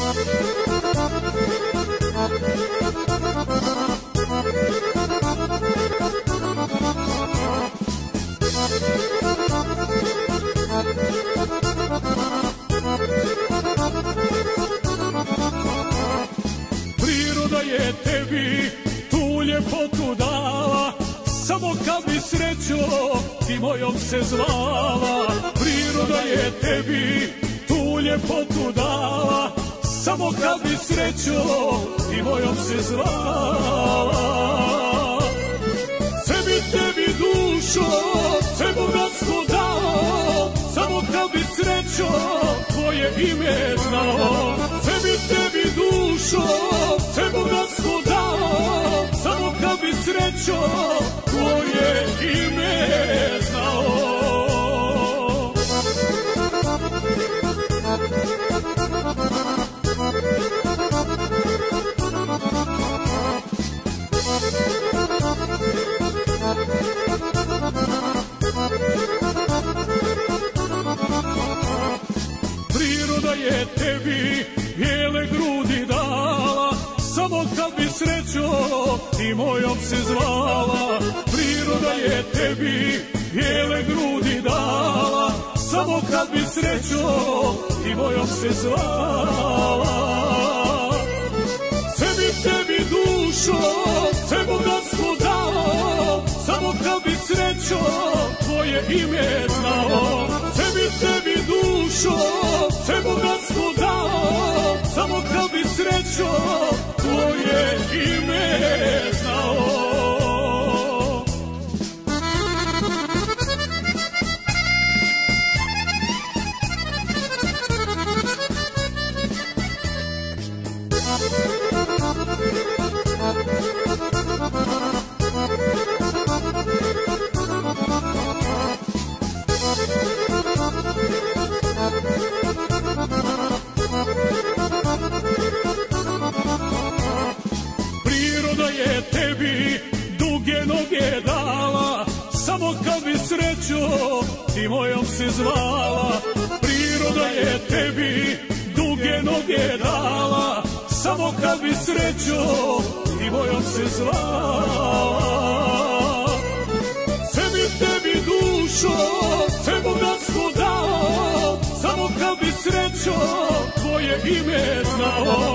Priroda je tebi tu ljepotu dala, samo kad bi srećo ti mojom se zvala. Priroda je tebi tu ljepotu dala, samo kad bi srećo ti mojom se zvala. Sebi tebi dušo, sve bogatstvo dao, samo kad bi srećo tvoje ime znao. Sebi tebi dušo, sve bogatstvo dao, samo kad bi srećo tvoje ime znao. Priroda je tebi bijele grudi dala, samo kad bi srećo ti mojom se zvala. Priroda je tebi bijele grudi dala, samo kad bi srećo ti mojom se zvala. Sebi tebi dušo, sve bogatstvo dao, samo kad bi srećo tvoje ime znao. Sebi tebi dušo, sve bogatstvo dao, samo kad bi srećo tvoje ime znao. Priroda je tebi duge noge dala, samo kad bi srećo ti mojom se zvala. Priroda je tebi duge noge dala, samo kad bi srećo ti mojom se zvala. Sebi tebi dušo, sve bogatstvo dao, samo kad bi srećo tvoje ime znao.